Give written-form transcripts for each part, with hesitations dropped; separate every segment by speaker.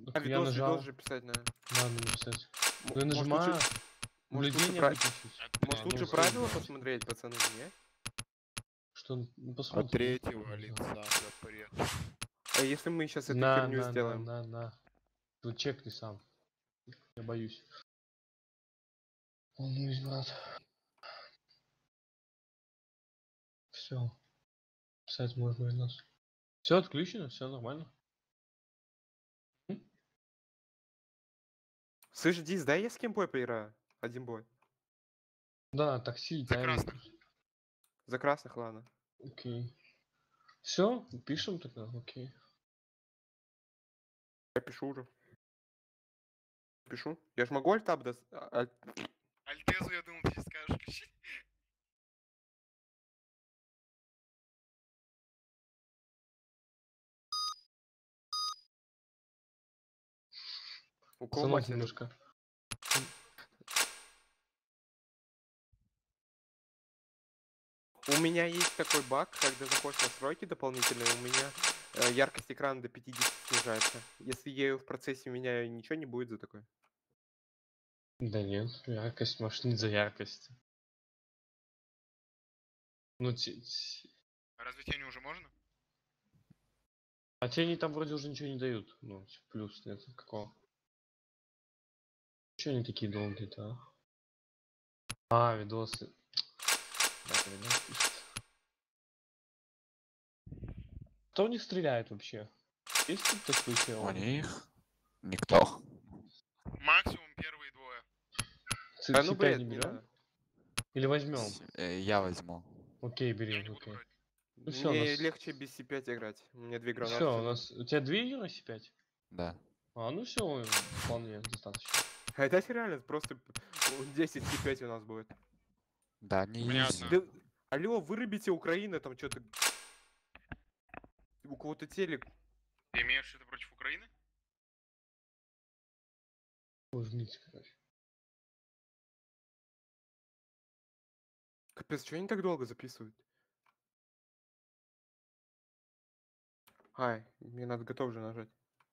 Speaker 1: Так я
Speaker 2: видос
Speaker 1: нажал.
Speaker 2: же писать, наверное.
Speaker 1: Надо написать. Ну я
Speaker 2: Может,
Speaker 1: нажимаю.
Speaker 2: может, лучше
Speaker 1: Наблюдение выключить.
Speaker 2: Может, лучше
Speaker 1: ну,
Speaker 2: правила
Speaker 1: всё.
Speaker 2: посмотреть, пацаны, не?
Speaker 1: Что? Ну,
Speaker 3: От
Speaker 1: посмотрим.
Speaker 3: третьего
Speaker 1: Не
Speaker 3: лица
Speaker 1: знаю.
Speaker 3: запрет.
Speaker 2: А если мы сейчас эту
Speaker 1: На,
Speaker 2: херню
Speaker 1: на,
Speaker 2: сделаем?
Speaker 1: на. Тут чекни сам. Я боюсь. Волнуюсь, брат. Все. Писать можно из нас. Все отключено, все нормально.
Speaker 2: Слышь, Диз, дай я с кем бой поиграю? Один бой.
Speaker 1: Да, такси,
Speaker 4: За
Speaker 1: тайм.
Speaker 4: красных.
Speaker 2: За красных, ладно.
Speaker 1: Окей. Все, пишем тогда, окей.
Speaker 2: Я пишу уже. Пишу. Я ж могу альтаб
Speaker 4: Альтезу, я думал, ты сейчас скажешь включить.
Speaker 2: У кого
Speaker 1: Пацанов
Speaker 2: мать
Speaker 1: немножко.
Speaker 2: У меня есть такой баг, когда заходишь в настройки дополнительные, у меня яркость экрана до 50 снижается. Если я ее в процессе меняю, ничего не будет за такое.
Speaker 1: Да нет, яркость, может, не за яркость. Ну,
Speaker 4: А разве тени уже можно?
Speaker 1: а тени там вроде уже ничего не дают. Ну, типа, плюс нет какого. Чего они такие долгие-то, а? Видосы. Так, видос пишет. Кто в них стреляет вообще? Есть тут такой
Speaker 3: У
Speaker 1: чел?
Speaker 3: них никто.
Speaker 4: Максимум первые двое.
Speaker 2: Да ну
Speaker 1: C5
Speaker 2: бред,
Speaker 1: не
Speaker 2: не
Speaker 1: берем?
Speaker 2: надо.
Speaker 1: Или возьмем?
Speaker 3: Я возьму.
Speaker 1: Окей, бери,
Speaker 4: Я не буду
Speaker 1: окей.
Speaker 4: брать.
Speaker 1: Ну всё,
Speaker 2: Мне
Speaker 1: нас...
Speaker 2: легче без C5 играть. У меня две гранаты.
Speaker 1: Все, у
Speaker 2: всего.
Speaker 1: нас... У тебя 2 Юра 5?
Speaker 3: Да.
Speaker 1: А, ну все, вполне достаточно.
Speaker 2: А это реально просто 10 C5 у нас будет.
Speaker 3: Да, не
Speaker 4: Понятно.
Speaker 3: изи.
Speaker 2: Да, алло, вырубите Украину, там что-то... У кого-то телек.
Speaker 4: Ты имеешь что-то против Украины?
Speaker 1: Жмите, короче.
Speaker 2: Капец, что они так долго записывают? Ай, мне надо готов же нажать.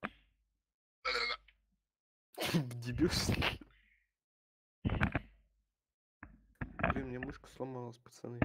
Speaker 2: Дебил. Блин, мне мышка сломалась, пацаны.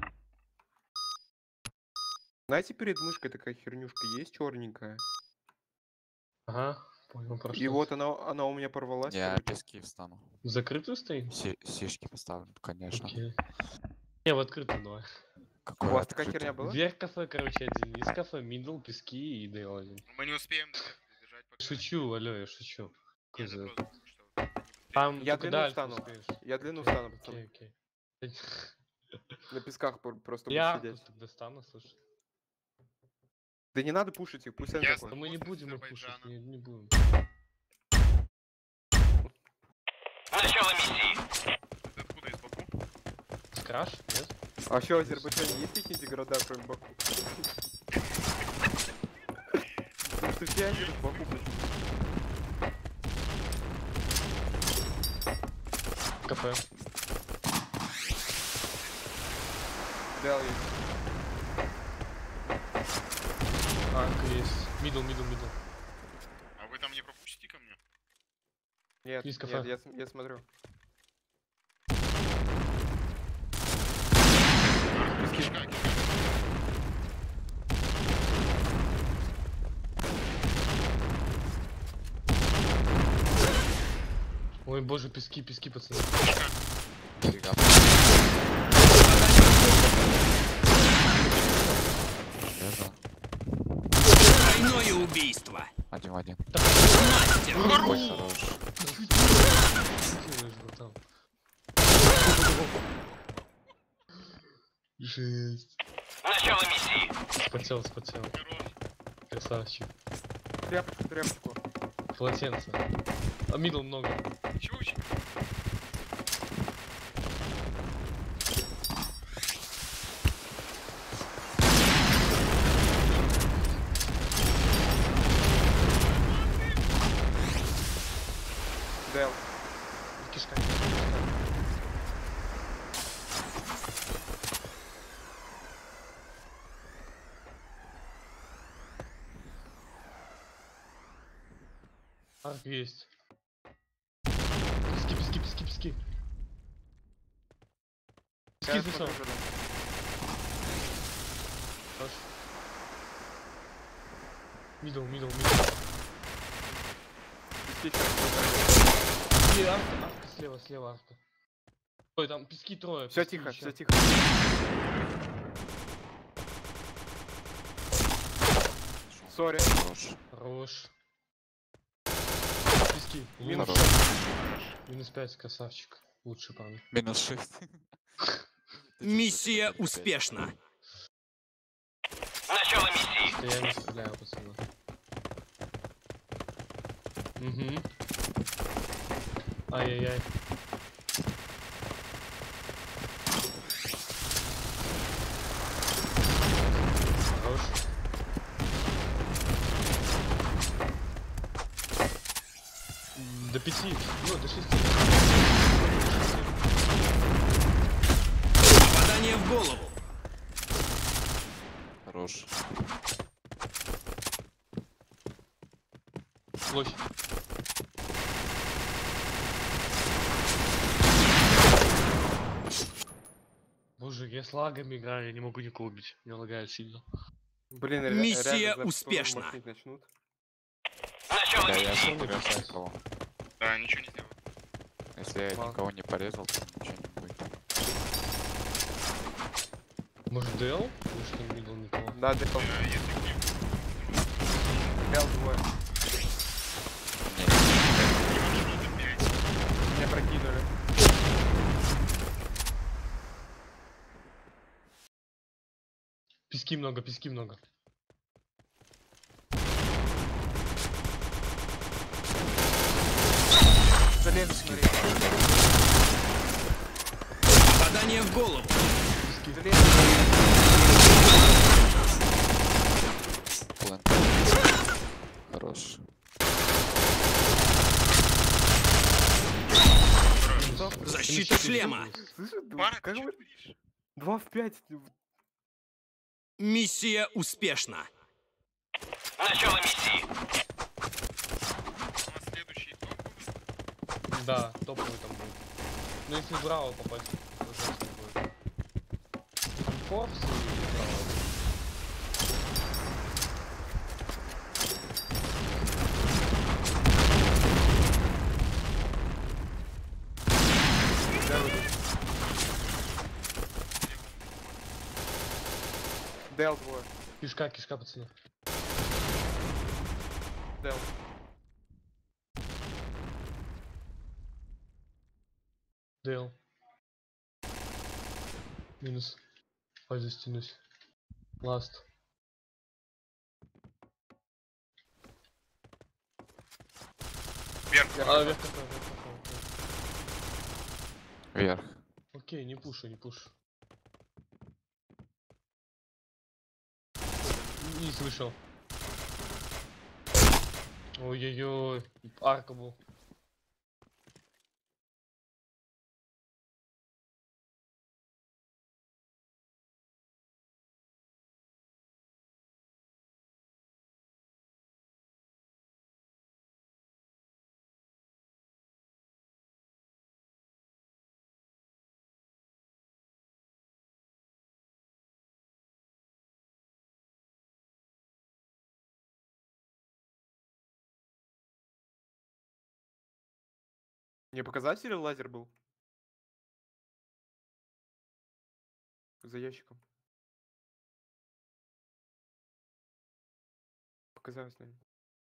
Speaker 2: Знаете, перед мышкой такая хернюшка есть черненькая.
Speaker 1: Ага, понял, про
Speaker 2: И
Speaker 1: что
Speaker 2: вот
Speaker 1: ты.
Speaker 2: она у меня порвалась,
Speaker 3: Я
Speaker 2: короче.
Speaker 3: пески встану.
Speaker 1: Закрытую стоит?
Speaker 3: Сишки поставлю, конечно.
Speaker 1: Окей. Не, в открытую давай.
Speaker 3: Какой
Speaker 2: У вас такая
Speaker 3: открытый?
Speaker 2: херня была?
Speaker 1: Вверх кафе, короче, один. Из кафе, мидл, пески и дейл один.
Speaker 4: Мы не успеем добежать пока.
Speaker 1: Шучу, алло, я шучу.
Speaker 4: Не,
Speaker 1: Какой
Speaker 4: ну
Speaker 1: за-
Speaker 4: просто, что...
Speaker 1: Там
Speaker 2: Я
Speaker 1: только
Speaker 2: длину
Speaker 1: дальше
Speaker 2: встану.
Speaker 1: успеешь.
Speaker 2: Я длину
Speaker 1: Окей,
Speaker 2: встану, пацаны.
Speaker 1: окей.
Speaker 2: На песках просто буду
Speaker 1: Я
Speaker 2: сидеть.
Speaker 1: тогда стану, слушай.
Speaker 2: Да не надо пушить их, пусть они
Speaker 4: Я
Speaker 1: Да
Speaker 2: закончат.
Speaker 1: мы не
Speaker 4: После
Speaker 1: будем их пушить,
Speaker 4: Азербайджана.
Speaker 1: не будем.
Speaker 5: Начало миссии.
Speaker 4: Ты откуда, из Баку?
Speaker 1: Скраш? Нет?
Speaker 2: А еще в Азербайджане есть какие-нибудь города, кроме Баку? Потому что все они в Баку.
Speaker 1: Кафе.
Speaker 2: Да, есть.
Speaker 1: Есть. Мидл.
Speaker 4: А вы там не пропустите ко мне?
Speaker 2: Нет,
Speaker 1: Есть
Speaker 2: нет,
Speaker 1: кафе.
Speaker 2: я смотрю.
Speaker 4: Кишка.
Speaker 1: Ой, боже, пески, пацаны.
Speaker 3: Фига. Лежа.
Speaker 5: Двойное убийство.
Speaker 3: Один в один.
Speaker 5: Мастер.
Speaker 3: Ой, хорош.
Speaker 1: Делаешь, братан? Жесть.
Speaker 5: Начало миссии.
Speaker 1: Спотел.
Speaker 4: Хорош.
Speaker 1: Красавчик.
Speaker 2: Тряпочку.
Speaker 1: Полотенце. А мидл много.
Speaker 4: Чего учить?
Speaker 2: Дэл.
Speaker 1: Кишка. Арк есть. Пески, пески, пески, пески. Пески
Speaker 2: Я
Speaker 1: зашел.
Speaker 2: смотрю, жду.
Speaker 1: Хорош. Мидл, мидл, мидл.
Speaker 2: Пески сейчас.
Speaker 1: Не, арка, арка слева, слева арка. Ой, там пески трое.
Speaker 2: Все
Speaker 1: пески
Speaker 2: тихо,
Speaker 1: еще.
Speaker 2: все тихо. Сори.
Speaker 3: Хорош.
Speaker 1: Хорош. Пески.
Speaker 2: Минус
Speaker 1: Лучше.
Speaker 3: Хорош.
Speaker 1: Минус 5, красавчик. Лучший парень.
Speaker 3: Минус 6.
Speaker 5: Миссия успешна. Начало миссии.
Speaker 1: Что я не стреляю, пацаны. Угу. Ай-яй-яй. Хорош. До 5, ну до 6.
Speaker 5: Попадание в голову.
Speaker 3: Хорош.
Speaker 1: Площадь. Боже, я с лагами играю, я не могу никого убить. Меня лагает сильно.
Speaker 2: Блин,
Speaker 5: Миссия
Speaker 2: реально за
Speaker 5: успешна.
Speaker 2: штурм махнуть начнут.
Speaker 5: Начало
Speaker 3: Да, я
Speaker 5: миссии.
Speaker 3: смотрю с никого.
Speaker 4: Да, ничего не сделал.
Speaker 3: Если я
Speaker 2: Ладно.
Speaker 3: никого не порезал, то ничего не будет.
Speaker 1: Может Дэл? Потому что не видел никого.
Speaker 2: Да, Дэл.
Speaker 4: Если к ним
Speaker 2: Дэл двое.
Speaker 3: Не,
Speaker 4: что-то 5.
Speaker 2: Меня прокинули.
Speaker 1: Пески много, пески много.
Speaker 2: Залез, смотри.
Speaker 5: Попадание в голову.
Speaker 1: Пески.
Speaker 2: Залез.
Speaker 3: план. Хорош.
Speaker 5: Защита шлема.
Speaker 2: Слышишь,
Speaker 4: Пара,
Speaker 2: как
Speaker 4: ты
Speaker 2: вы...
Speaker 4: чё творишь?
Speaker 2: 2 в 5.
Speaker 5: Миссия успешна. Начало миссии.
Speaker 4: У нас следующий топ будет.
Speaker 1: Да, топовый там будет. Ну если в Браво попасть, то жестко будет. Форс и Браво.
Speaker 2: Дэл двое.
Speaker 1: Кишка, кишка, пацаны.
Speaker 2: Дэл.
Speaker 1: Дэл. Минус. Ой, застянусь. Ласт.
Speaker 4: Вверх.
Speaker 1: А, вверх какой, вверх какой.
Speaker 3: Вверх.
Speaker 1: Окей, не пушу, не пушу. Не слышал. Ой-ой-ой. Арка был.
Speaker 2: Не показатель лазер был? За ящиком. Показалось, наверное.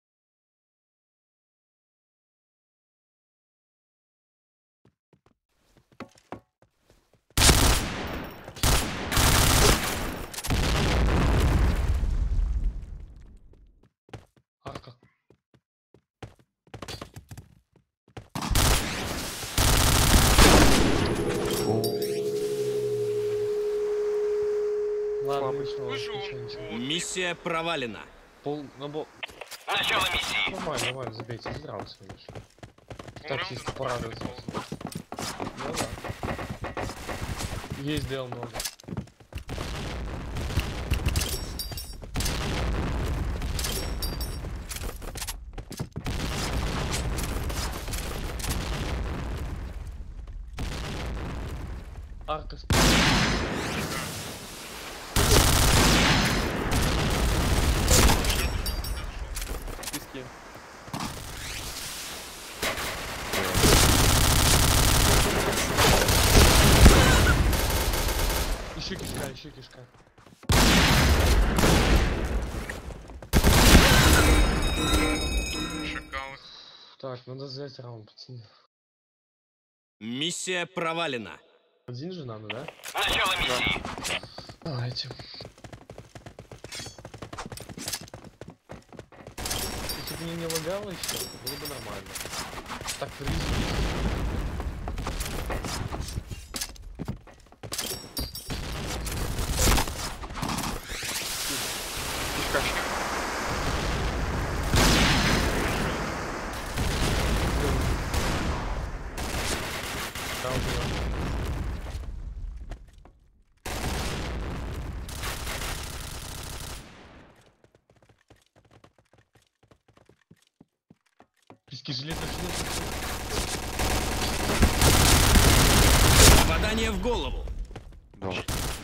Speaker 1: Арка. Ладно,
Speaker 2: Слабый.
Speaker 1: ничего,
Speaker 4: Слышу,
Speaker 1: ничего,
Speaker 4: он
Speaker 1: ничего.
Speaker 4: вот.
Speaker 5: Миссия провалена.
Speaker 1: Пол, набор.
Speaker 5: Начало миссии.
Speaker 1: Нормально, нормально, забейте, не нравится, конечно. Так
Speaker 4: Раунды
Speaker 1: чисто
Speaker 4: на
Speaker 1: порадоваться. Ну да. Есть дел много. Арка
Speaker 2: Пески.
Speaker 1: Еще кишка, еще кишка.
Speaker 4: Шакалы.
Speaker 1: Так, надо взять раунд, пацаны.
Speaker 5: Миссия провалена.
Speaker 1: Один же надо, да?
Speaker 5: Начало миссии.
Speaker 1: Давайте. Если бы мне не лагало еще, было бы нормально. Так,
Speaker 2: Пешка.
Speaker 1: Пески железо, железо.
Speaker 5: Попадание в голову.
Speaker 3: Должен.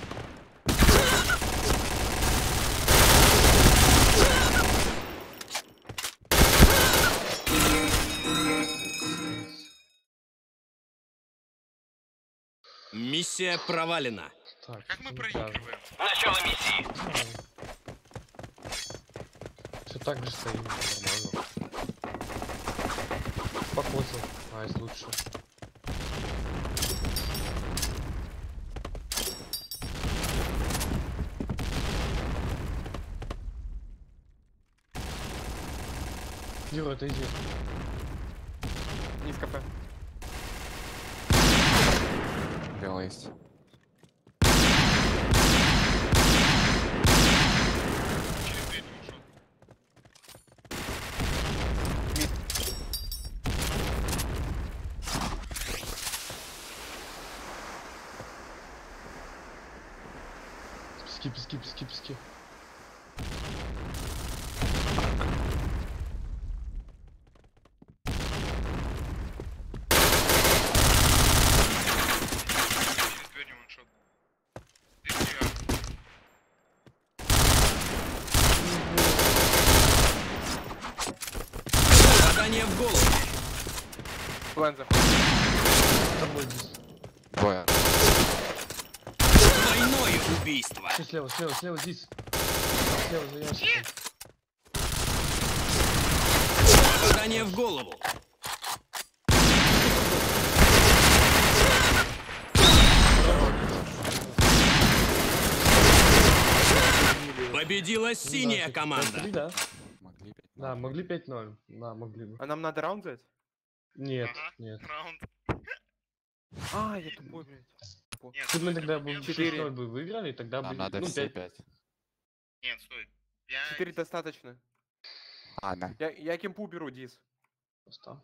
Speaker 5: Миссия провалена.
Speaker 1: Так,
Speaker 4: Как мы
Speaker 1: ну,
Speaker 4: проигрываем?
Speaker 5: Начало миссии.
Speaker 1: Все так же стоим, нормально. Покосил. Айс лучше. Юра, отойди.
Speaker 2: Низ КП.
Speaker 3: Белый есть.
Speaker 4: Через дверь ушел.
Speaker 1: Пески, пески, пески, пески.
Speaker 4: Через дверь не ваншот. Дверь.
Speaker 5: Попадание в голову.
Speaker 2: План заходит.
Speaker 1: С тобой здесь.
Speaker 3: Двое.
Speaker 5: Двойное убийство.
Speaker 1: Все слева, слева, слева, здесь. Слева за ящиком.
Speaker 5: Попадание в голову. Победила синяя команда.
Speaker 1: 5-3, да?
Speaker 3: Могли 5.
Speaker 1: Да, могли 5-0. Да, могли бы.
Speaker 2: А нам надо раунд взять?
Speaker 1: Нет,
Speaker 4: Ага.
Speaker 1: нет.
Speaker 4: Раунд.
Speaker 2: А, я тупой, блядь.
Speaker 4: Нет,
Speaker 1: Если бы мы
Speaker 4: стой,
Speaker 1: тогда
Speaker 4: ты
Speaker 1: бы
Speaker 4: победил.
Speaker 1: 4-0 бы выиграли, тогда бы...
Speaker 3: Нам надо
Speaker 1: ну,
Speaker 3: все
Speaker 1: 5.
Speaker 3: 5.
Speaker 4: Нет, стой. 5.
Speaker 2: 4 достаточно.
Speaker 3: А, да.
Speaker 2: Я кемпу беру, Дис.
Speaker 1: Просто.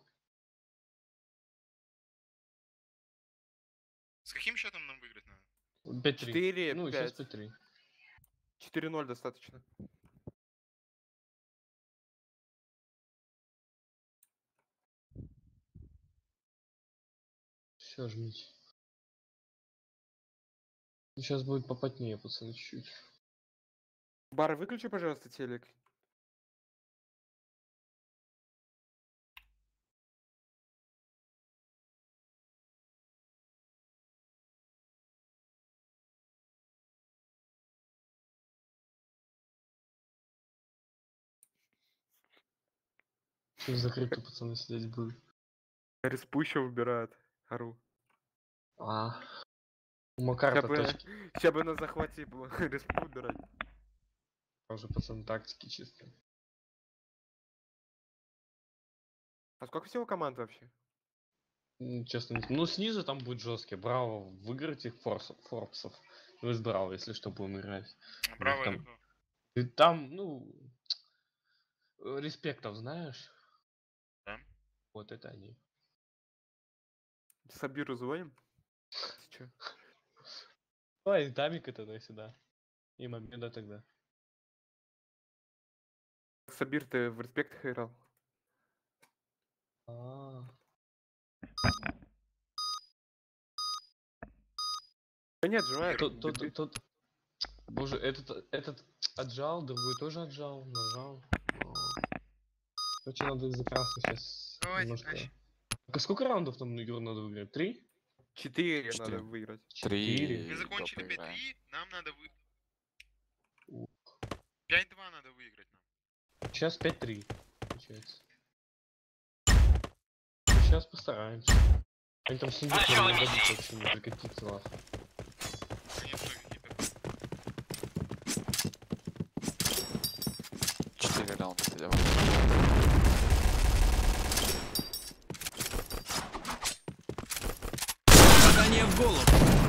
Speaker 4: С каким счетом нам выиграть надо?
Speaker 1: 5-3.
Speaker 2: 4,
Speaker 1: Ну, и
Speaker 2: 5.
Speaker 1: сейчас 5-3.
Speaker 2: 4-0 достаточно.
Speaker 1: Все, жмите. Сейчас будет попотнее, пацаны, чуть-чуть.
Speaker 2: Бар, выключи, пожалуйста, телек.
Speaker 1: Сейчас закрыто, пацаны, сидеть будут.
Speaker 2: Респуща выбирают. Ору.
Speaker 1: А. У Макарта точки.
Speaker 2: Сейчас бы на захвате было респу выбирать.
Speaker 1: Тоже, пацаны, тактики чисто.
Speaker 2: А сколько всего команд вообще?
Speaker 1: Честно, ну снизу там будет жесткий. Браво, выиграть их форпсов. Вы с Браво, если что, будем играть.
Speaker 4: Браво,
Speaker 1: там-
Speaker 4: это кто?
Speaker 1: И там, ну, респектов знаешь?
Speaker 4: Да.
Speaker 1: Вот это они.
Speaker 2: Сабиру звоним? Ты чё?
Speaker 1: Давай, Дамика тогда сюда. И Мамеда тогда.
Speaker 2: Сабир, ты в респектах играл?
Speaker 1: А.
Speaker 2: Да нет, живая.
Speaker 1: Тут... Боже, этот отжал, другой тоже отжал, нажал. Короче, надо из-за красных сейчас
Speaker 4: Давайте
Speaker 1: немножко...
Speaker 4: дальше.
Speaker 1: А сколько раундов нам игру надо выиграть? 3?
Speaker 2: 4 надо
Speaker 3: Четыре.
Speaker 2: выиграть.
Speaker 3: 3.
Speaker 4: Мы закончили
Speaker 3: поиграем.
Speaker 4: 5-3, нам надо
Speaker 1: Ух.
Speaker 4: 5-2 надо выиграть нам.
Speaker 1: Сейчас 5-3, получается. Сейчас постараемся. Они там сидят,
Speaker 5: Начало
Speaker 1: не
Speaker 5: миссии.
Speaker 1: дадут вообще не прокатиться нахуй.
Speaker 4: Они что, какие-то...
Speaker 3: 4 раунда давай.
Speaker 5: Попадание в голову.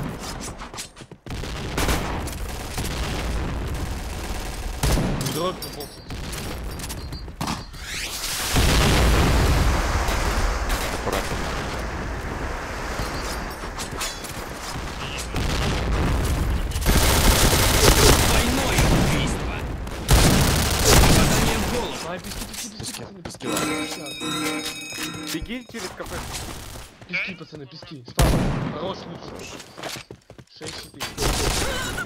Speaker 1: Дробь на боксе.
Speaker 3: Аккуратно.
Speaker 5: Двойное убийство. Попадание в голову.
Speaker 1: Ай, писки,
Speaker 3: Пески,
Speaker 1: пацаны,
Speaker 3: пески, ладно.
Speaker 2: Беги через кафе.
Speaker 1: Писки, пацаны, писки. Спава. Хорош, лучше. 6-4.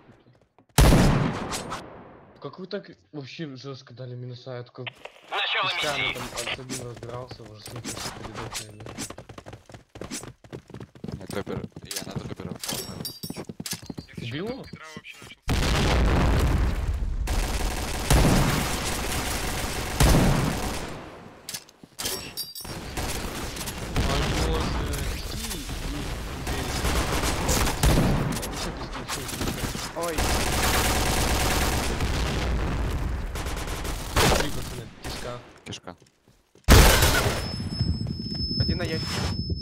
Speaker 1: Как вы так вообще жестко дали минуса? Я только
Speaker 5: Начало
Speaker 1: песками
Speaker 5: миссии.
Speaker 1: там с одним разбирался, уже смотрел, что передать, наверное.
Speaker 3: Я на дробера попал.
Speaker 4: Если
Speaker 1: Убил
Speaker 4: что,
Speaker 1: его?
Speaker 4: Петра вообще начался.
Speaker 1: Ай, боже, пески и... Еще пески, еще.
Speaker 2: Ой,
Speaker 1: 3, пацаны, песка.
Speaker 3: Кишка.
Speaker 2: один на ящик.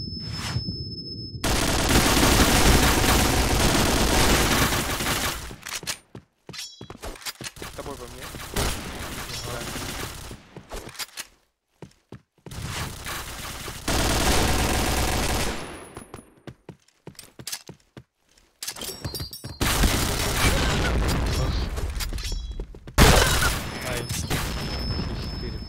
Speaker 2: С тобой во мне.
Speaker 1: Ай, 6-4.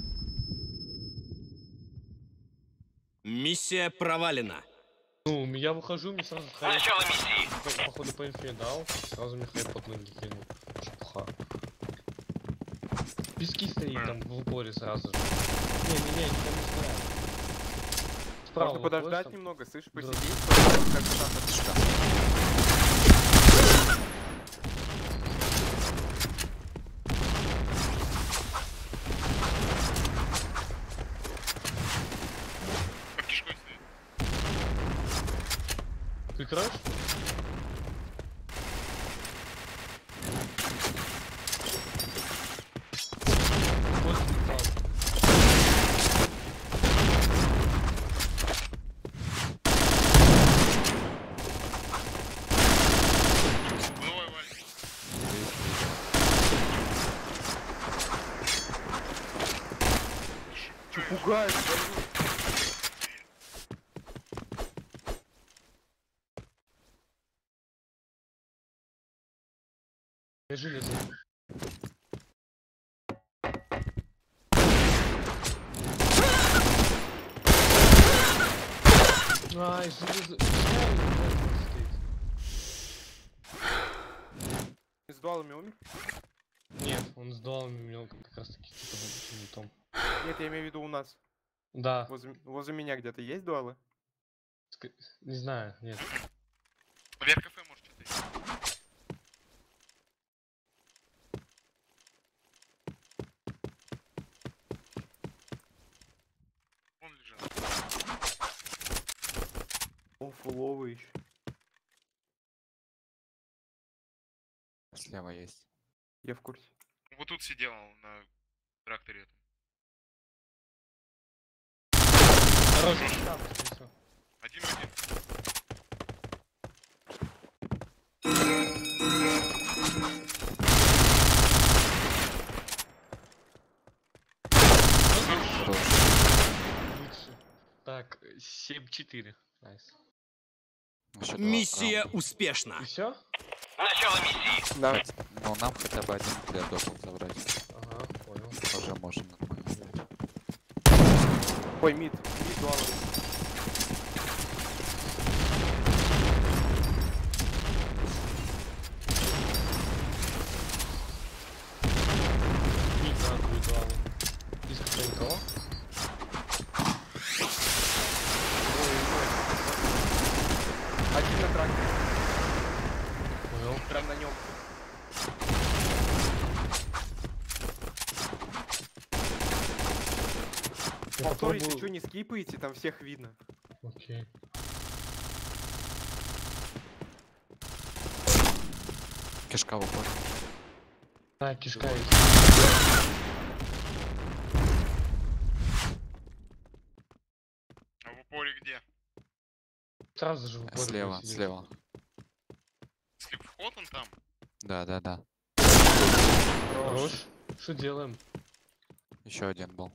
Speaker 5: Миссия провалена.
Speaker 1: Ну, я выхожу, мне сразу хайп,
Speaker 5: Начало миссии.
Speaker 1: походу по инфе дал, сразу мне хайп под ноги кинул. Чепуха. Пески стоит там в упоре сразу же. Не, никто не стоят. Справа
Speaker 2: Можно
Speaker 1: выходишь,
Speaker 2: подождать
Speaker 1: там-
Speaker 2: немного, слышишь,
Speaker 1: Да.
Speaker 2: посидеть, посмотреть, как надо.
Speaker 3: Кишка.
Speaker 4: Под кишкой стоит.
Speaker 1: Ты играешь? Вот металл.
Speaker 4: Давай, Валь.
Speaker 2: Чё пугаешь, блин?
Speaker 1: Я железо. Ай, железо.
Speaker 2: С дуалами умер?
Speaker 1: Нет, он с дуалами имел как раз таки что-то не том.
Speaker 2: Нет, я имею в виду у нас.
Speaker 1: Да,
Speaker 2: Возле меня где-то есть дуалы?
Speaker 1: не знаю, нет.
Speaker 4: Поверх кафе может что-то есть. Вон лежат.
Speaker 2: Он фуловый еще.
Speaker 3: Слева есть.
Speaker 2: Я в курсе.
Speaker 4: Вот тут сидел на тракторе этом.
Speaker 1: Хороший штаб, всё.
Speaker 4: 1-1.
Speaker 3: Хорош.
Speaker 1: Лучше. Так, 7-4. Найс.
Speaker 3: Еще два
Speaker 5: Миссия
Speaker 3: раунда.
Speaker 5: успешна.
Speaker 1: И все?
Speaker 5: Начало миссии.
Speaker 2: Да.
Speaker 3: Ну, нам хотя бы один для допл забрать.
Speaker 1: Ага, понял.
Speaker 3: Уже можем нормально взять.
Speaker 2: Ой, мид дуалы.
Speaker 1: Я
Speaker 2: Повтор, если
Speaker 1: попробую-
Speaker 2: что, не скипайте, там всех видно.
Speaker 1: Окей.
Speaker 3: Кишка в упор.
Speaker 1: А, кишка есть.
Speaker 4: А в упоре где?
Speaker 1: Сразу же в упоре
Speaker 3: Слева,
Speaker 1: будет сидеть.
Speaker 3: слева.
Speaker 4: Слеп вход он там?
Speaker 3: Да, да, да.
Speaker 1: Хорош. Что делаем?
Speaker 3: Еще один был.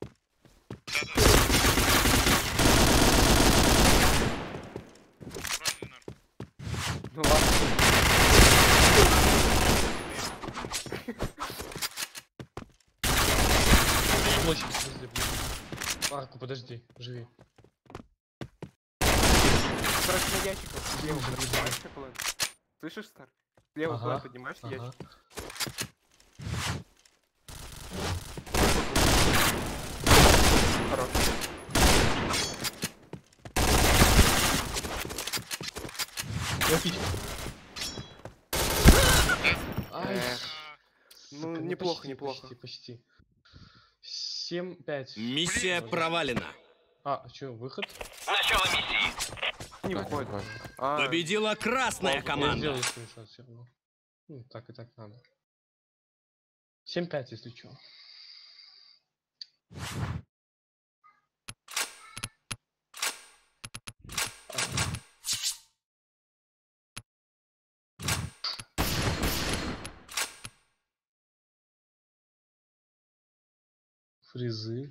Speaker 4: Правильно.
Speaker 2: Ну ладно.
Speaker 1: Площадь, в смысле, блин. Арку, подожди, живи.
Speaker 2: Короче, на ящиках слева поднимаешься, Плэн. Слышишь, Стар? Слева, Плэн, поднимаешься,
Speaker 1: ага.
Speaker 2: ящик. Хорош.
Speaker 1: Я пить. Ай,
Speaker 2: Эх.
Speaker 1: сука,
Speaker 2: Ну, неплохо,
Speaker 1: почти,
Speaker 2: неплохо.
Speaker 1: Почти. 7-5.
Speaker 5: Миссия
Speaker 1: Блин.
Speaker 5: провалена.
Speaker 1: А, что, выход?
Speaker 5: Начало миссии.
Speaker 2: Не
Speaker 3: Да,
Speaker 2: выходит.
Speaker 3: выходит.
Speaker 2: А,
Speaker 5: Победила красная
Speaker 1: Я
Speaker 5: команда.
Speaker 1: сделаю скриншот все равно. Ну, так и так надо. 7-5, если что. Фризы.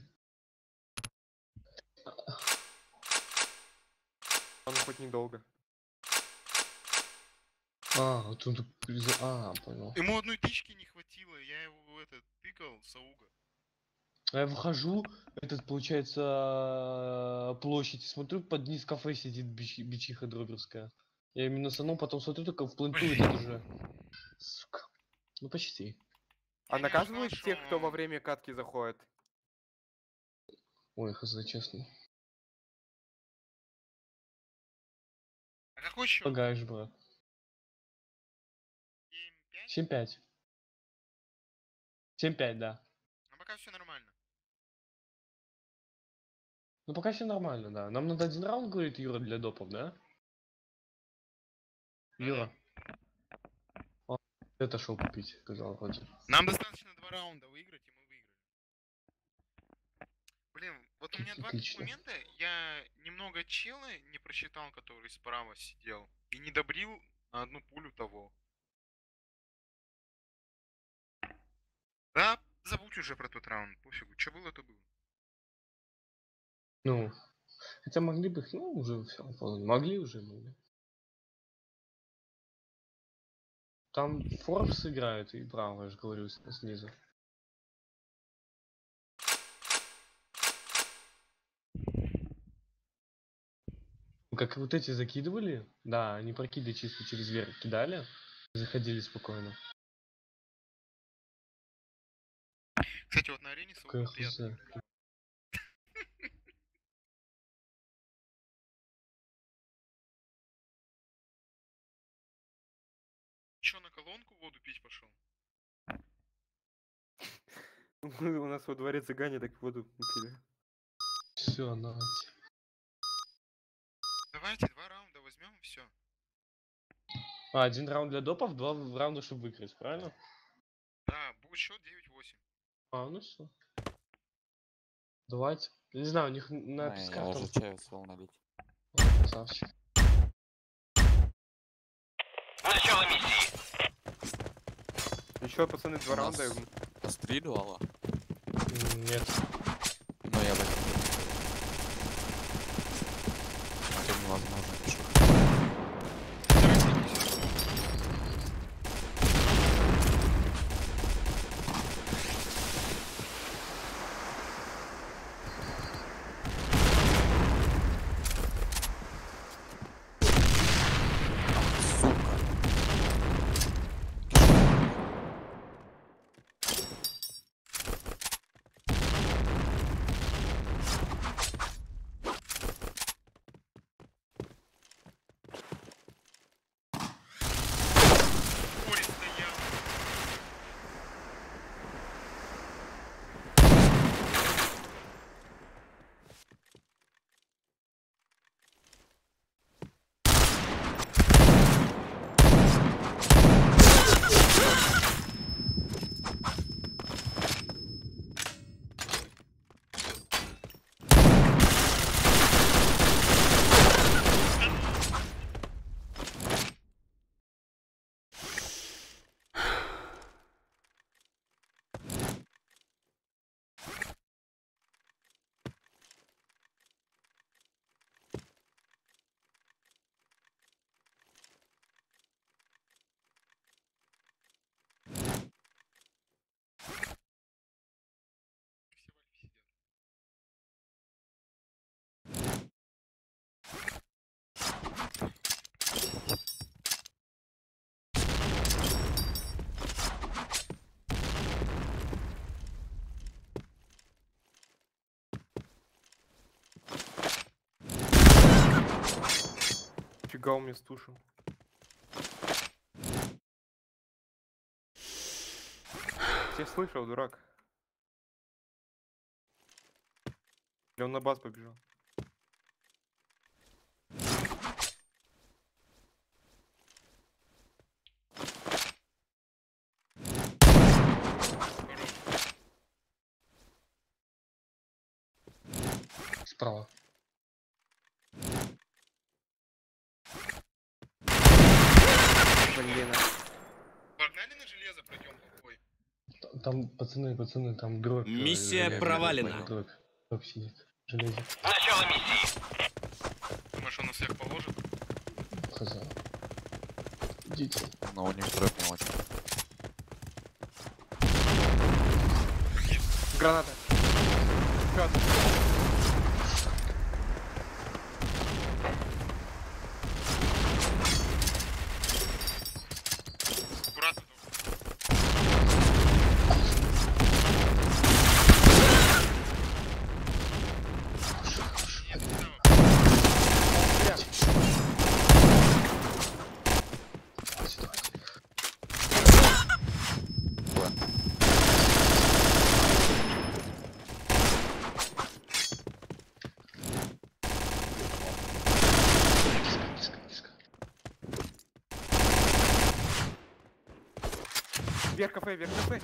Speaker 2: он хоть недолго.
Speaker 1: А, вот он тут фризы. А, понял.
Speaker 4: Ему одной тычки не хватило, я его тыкал с ауга.
Speaker 1: А я выхожу, этот, получается, площадь, и смотрю, под низ кафе сидит бичиха дроберская. Я именно санул, потом смотрю, только в пленту идет уже. Сука. Ну почти.
Speaker 2: А
Speaker 4: Я не
Speaker 2: наказывают
Speaker 4: ожидал,
Speaker 2: тех,
Speaker 4: что
Speaker 2: кто во
Speaker 4: он-
Speaker 2: время катки заходит?
Speaker 1: Ой, хз, честно.
Speaker 4: А какой счет?
Speaker 1: Лагаешь, брат.
Speaker 4: 7-5?
Speaker 1: 7-5. 7-5, да.
Speaker 4: А пока все нормально.
Speaker 1: Ну пока все нормально, да. Нам надо один раунд, говорит Юра, для допов, да? Юра. Он это шел купить, сказал вроде.
Speaker 4: Нам достаточно 2 раунда выиграть, и мы выиграли. Блин, вот у меня два
Speaker 1: Отлично.
Speaker 4: момента. Я немного челы не просчитал, который справа сидел. И не добрил на одну пулю того. Да, забудь уже про тот раунд. Пофигу, что было, то было.
Speaker 1: Ну, хотя могли бы, ну, уже все, могли уже, могли. Там Форбс играет и Браво, я же говорю, снизу. Как вот эти закидывали, да, они прокиды чисто через верх кидали, заходили спокойно.
Speaker 4: Кстати, вот на арене с аугом
Speaker 1: КХЗ.
Speaker 4: приятно играть. Чё, на колонку воду пить пошел?
Speaker 2: У нас во дворе цыгане так воду пили.
Speaker 1: Все, давайте.
Speaker 4: Давайте 2 раунда возьмем и все.
Speaker 1: А, один раунд для допов, два раунда, чтобы выиграть, правильно?
Speaker 4: Да, будет счет 9-8.
Speaker 1: А, ну все. Давайте. Не знаю, у них на
Speaker 3: Ай, я
Speaker 1: песках там...
Speaker 3: уже чаю успел налить.
Speaker 1: О, красавчик.
Speaker 5: Начало миссии.
Speaker 2: Еще, пацаны, 2
Speaker 3: У
Speaker 2: раунда.
Speaker 3: нас постреливала.
Speaker 1: Нет.
Speaker 3: Но я возьму. Это невозможно, пишу. Сука.
Speaker 2: Гаумя стушил. Я слышал, дурак. Или он на бас побежал?
Speaker 1: Справа.
Speaker 2: Блин.
Speaker 4: Погнали на железо, пройдем бой.
Speaker 1: Там, пацаны, там дробь.
Speaker 5: Миссия провалена.
Speaker 1: Дробь сидит. Железо.
Speaker 5: Начало миссии.
Speaker 4: Думаешь, он нас всех положит?
Speaker 1: Хз. Идите.
Speaker 3: Но у них дроп не очень.
Speaker 2: Граната. Граната.
Speaker 4: Аккуратно. Нет,
Speaker 1: Сюда. Киска.
Speaker 2: Вверх кафе, вверх кафе.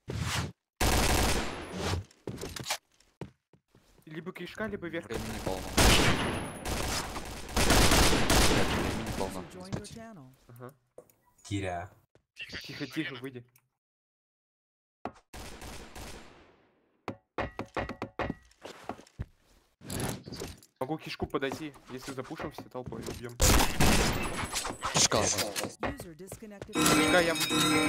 Speaker 2: Либо кишка, либо вверх.
Speaker 3: Времени полно. Времени полно.
Speaker 6: Join your channel.
Speaker 2: Ага.
Speaker 5: Киря.
Speaker 2: Тихо, тихо, выйди. Могу кишку подойти, если запушим все толпой, убьем.
Speaker 3: Кишка.
Speaker 6: User disconnected.
Speaker 2: Кишка я...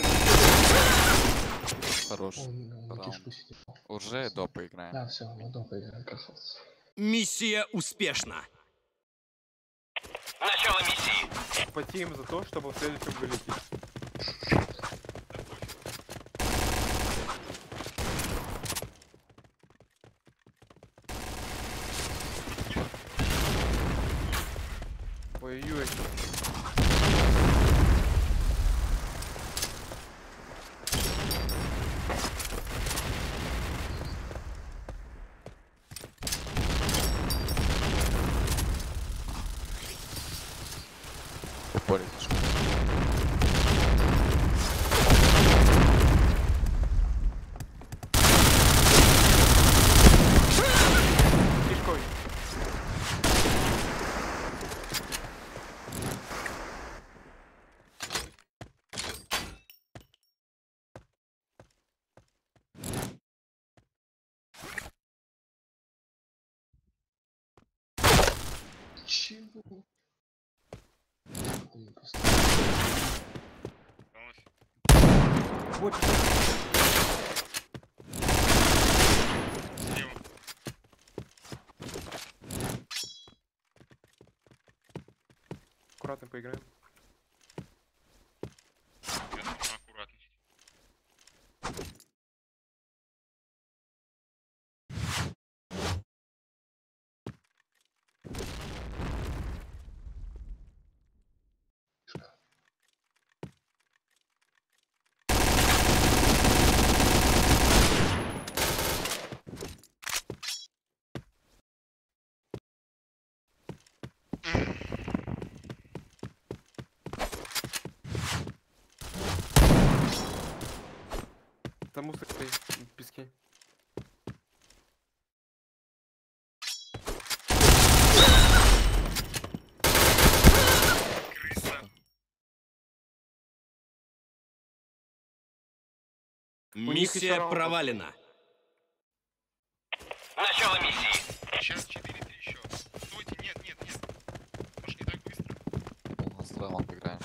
Speaker 3: Хорош.
Speaker 1: Он на
Speaker 3: Раунд.
Speaker 1: кишку сидит.
Speaker 3: Уже до поиграем.
Speaker 1: Да, все, мы дома поиграем, красавцы.
Speaker 5: Миссия успешна. Начало миссии.
Speaker 2: Потеем за то, чтобы в следующем вылететь. Ой-ой-ой.
Speaker 3: Упорит кишка.
Speaker 2: Кишкой.
Speaker 1: Чего? Ой, просто.
Speaker 2: Вот.
Speaker 4: Слева.
Speaker 2: Аккуратно поиграем.
Speaker 4: Я сам аккуратно.
Speaker 2: Там мусор стоит в песке.
Speaker 4: Крыса.
Speaker 2: них
Speaker 5: Миссия
Speaker 2: еще раунд.
Speaker 5: провалена. Начало миссии.
Speaker 4: Сейчас 4-3 еще. Стойте, нет. Может не так быстро.
Speaker 3: У нас раунд поиграем.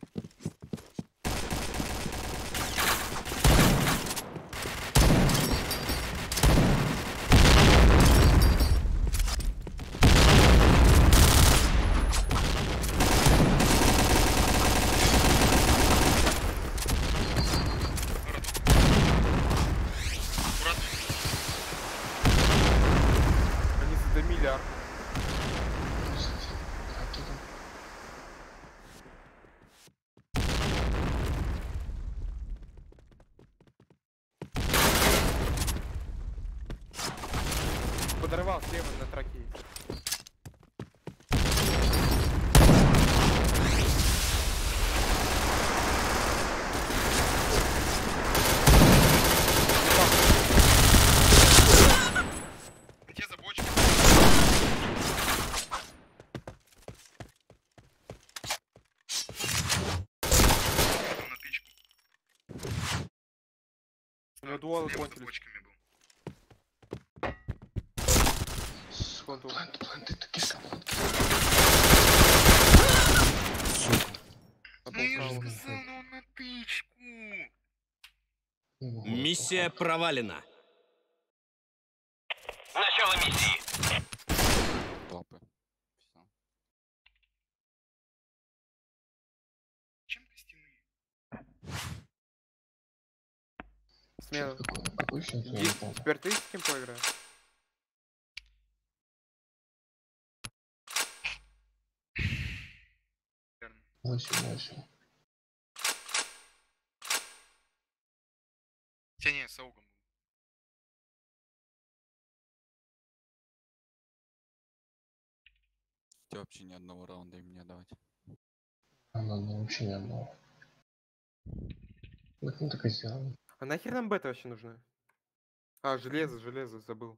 Speaker 4: Аккуратно.
Speaker 2: Они задомили арку.
Speaker 1: А кто там?
Speaker 2: бараке есть.
Speaker 4: Где за бочку? Там на тычку.
Speaker 2: У него дуалы
Speaker 4: Слева за
Speaker 2: кончились.
Speaker 4: бочками был.
Speaker 2: Контур.
Speaker 1: Плант, это кишка, плант.
Speaker 2: А
Speaker 4: Ну я же
Speaker 2: полкала.
Speaker 4: сказал, ну он на тычку.
Speaker 5: Миссия провалена. Начало миссии.
Speaker 3: Топы. Всё.
Speaker 4: Чем костяные?
Speaker 2: Смело.
Speaker 1: Какой счет? Я не
Speaker 2: Гид,
Speaker 1: помню.
Speaker 2: теперь ты с кем поиграешь?
Speaker 4: Верно.
Speaker 1: 8.
Speaker 4: Хотя не, с аугом был.
Speaker 3: Тебе вообще ни одного раунда им не давать.
Speaker 1: Она вообще не одного. Вот мы так и сделаем.
Speaker 2: А нахер нам бета вообще нужна? А, железо, забыл.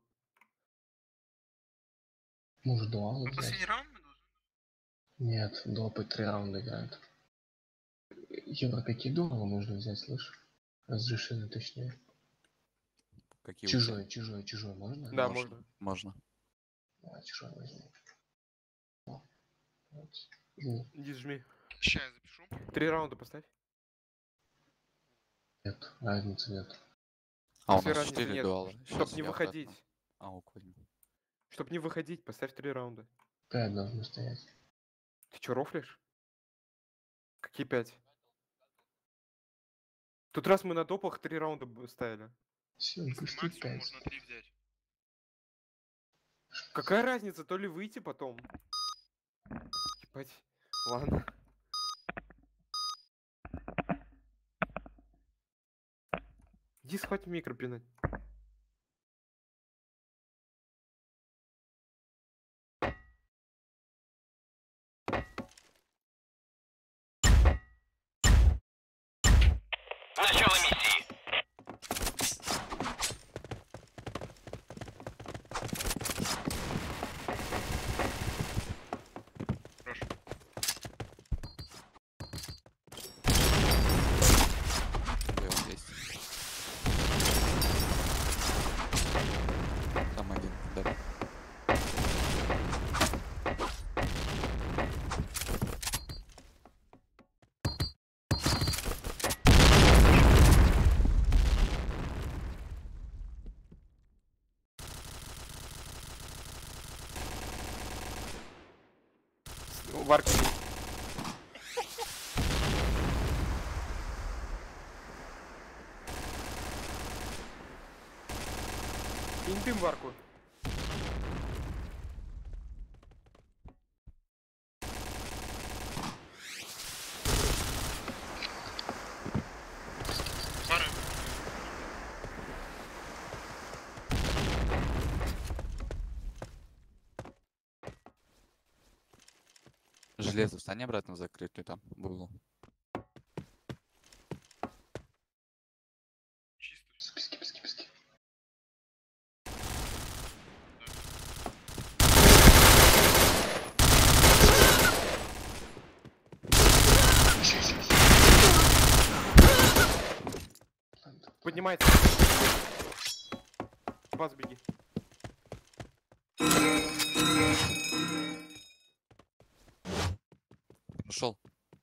Speaker 1: Может, дуалы
Speaker 4: А последний
Speaker 1: взять?
Speaker 4: раунд мы должны?
Speaker 1: Нет, допы 3 раунда играют. Евро, какие дуалы можно взять, слышь? Разрешены точнее.
Speaker 3: Какие у тебя?
Speaker 1: Чужой можно?
Speaker 2: Да, можно.
Speaker 3: Можно.
Speaker 1: Давай, чужой возьму. О, вот. Ну,
Speaker 2: Иди жми.
Speaker 4: Сейчас я запишу.
Speaker 2: 3 раунда поставь.
Speaker 1: нет, разницы нет.
Speaker 3: А у
Speaker 2: Если
Speaker 3: нас
Speaker 2: разницы
Speaker 3: 4
Speaker 2: нет,
Speaker 3: дуала.
Speaker 2: Чтоб
Speaker 3: Щас
Speaker 2: не
Speaker 3: я
Speaker 2: выходить.
Speaker 3: обратно аук возьму.
Speaker 2: Чтоб не выходить, поставь 3 раунда.
Speaker 1: 5 должны стоять.
Speaker 2: Ты чё, рофлишь? Какие 5? Тут раз мы на допах 3 раунда ставили.
Speaker 1: Все,
Speaker 4: Если
Speaker 1: пусти
Speaker 4: максимум
Speaker 1: 5.
Speaker 4: можно 3 взять.
Speaker 2: Какая разница, то ли выйти потом? Ебать. Ладно. Иди схвать микро пинать.
Speaker 5: Начало миссии.
Speaker 4: Хорошо.
Speaker 3: Да, вот есть. Там один, да.
Speaker 2: Варки. Кинь дым в арку.
Speaker 4: Пары.
Speaker 3: Железо, встань обратно в закрытую там, в углу.
Speaker 4: Чисто.
Speaker 1: Писки.
Speaker 2: Поднимается. Баз, беги.
Speaker 3: Ушел.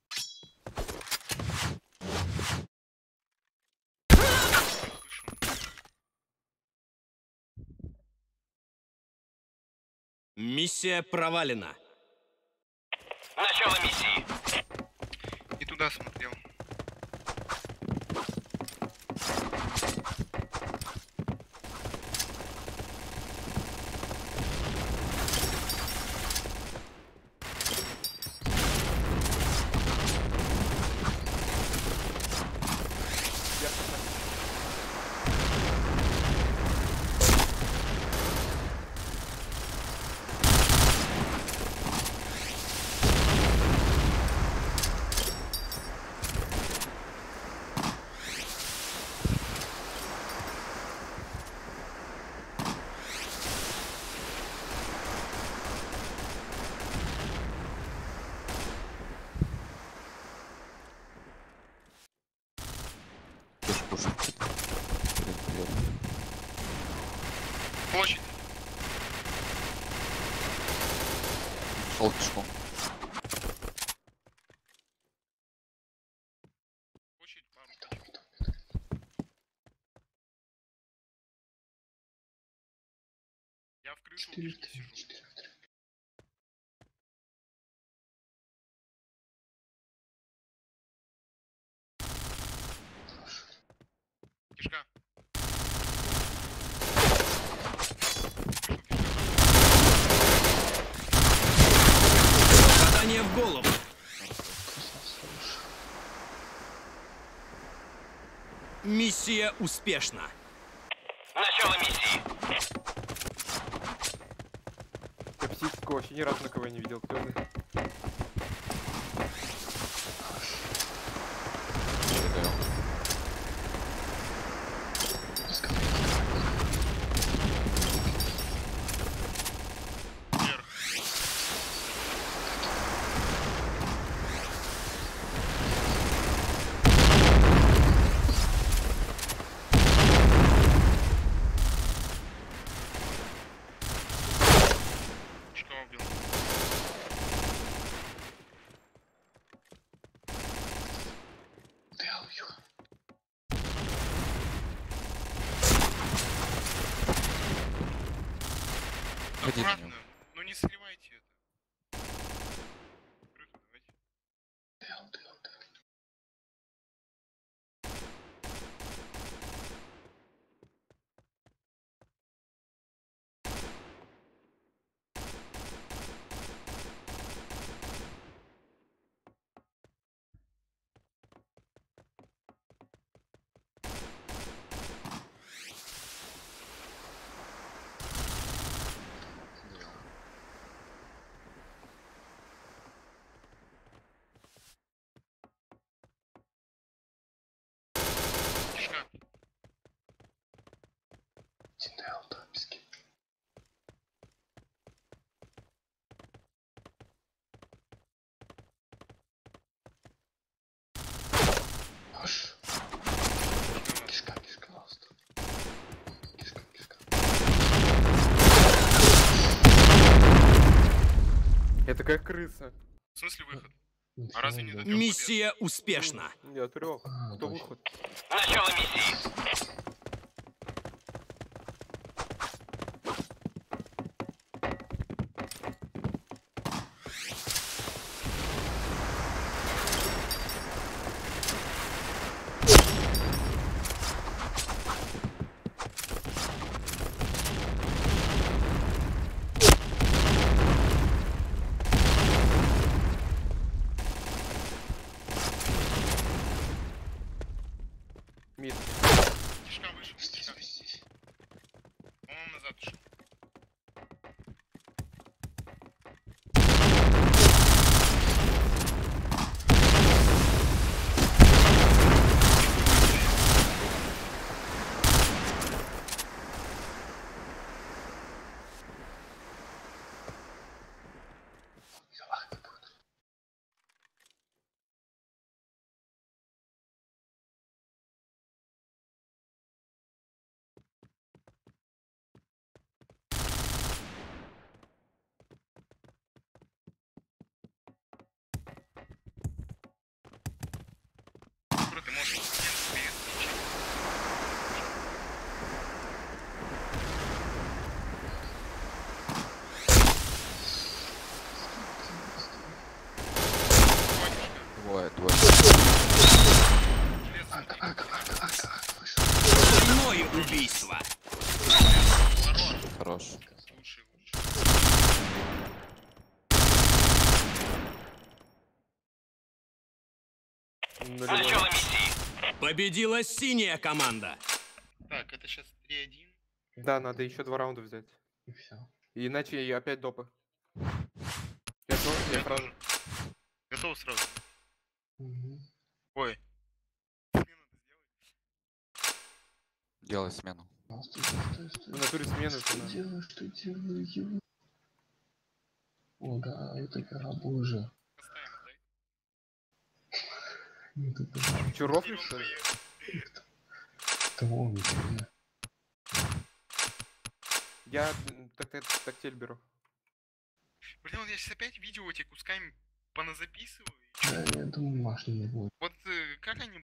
Speaker 4: Слышу.
Speaker 5: Миссия провалена. Начало миссии.
Speaker 4: И туда смотрел.
Speaker 3: Слушай, блин, привет.
Speaker 4: Площадь.
Speaker 3: Шел пешком.
Speaker 4: Площадь пару. Я в крышу
Speaker 1: 4 в
Speaker 4: вышки
Speaker 1: 3,
Speaker 4: сижу.
Speaker 1: 4 в 3.
Speaker 4: Кишка.
Speaker 5: Попадание в голову. Миссия успешна. Начало миссии.
Speaker 2: Я психику вообще ни разу на кого не видел. Кто это?
Speaker 3: Загорел.
Speaker 4: Вверх. Кишка убил.
Speaker 1: Да, уё.
Speaker 3: Ходи на
Speaker 4: Аккуратно.
Speaker 3: него.
Speaker 4: Ну не сливайте это. Крышу давайте.
Speaker 1: Да.
Speaker 4: Кишка.
Speaker 1: Тинел, да, пески. Аж. Кишка, ласт. Кишка.
Speaker 2: Это как крыса.
Speaker 4: В смысле выход?
Speaker 1: Нифига
Speaker 4: А разве не
Speaker 1: себе.
Speaker 4: до трёх побед?
Speaker 5: Миссия успешна.
Speaker 2: Не, от 3.
Speaker 1: А,
Speaker 2: Кто
Speaker 1: точно.
Speaker 2: выход?
Speaker 5: Начало миссии.
Speaker 2: Мид.
Speaker 4: Кишка вышел. Кишка.
Speaker 1: Здесь.
Speaker 4: По-моему, назад ушел. Бро, ты можешь перед включить.
Speaker 3: Двое.
Speaker 5: Двойное убийство.
Speaker 3: Хорош.
Speaker 4: Лучше.
Speaker 5: Начало миссии. Победила синяя команда.
Speaker 4: Так, это сейчас 3-1.
Speaker 2: Да, надо еще 2 раунда взять.
Speaker 1: И все.
Speaker 2: Иначе я опять допы. Я сразу.
Speaker 4: Готов сразу.
Speaker 1: Угу.
Speaker 4: Ой. Смену сделай.
Speaker 3: Делай смену.
Speaker 2: В натуре смены
Speaker 1: Что
Speaker 2: надо.
Speaker 1: делаю? Лагает игра, боже.
Speaker 4: Поставим, дай.
Speaker 1: Нет, это
Speaker 2: Че, рофлишь, что ли?
Speaker 1: Кого он? Не знаю.
Speaker 2: Я тактиль беру.
Speaker 4: Блин, вот я сейчас опять видео эти кусками поназаписываю.
Speaker 1: Да, я думаю, Маш не будет.
Speaker 4: Вот как они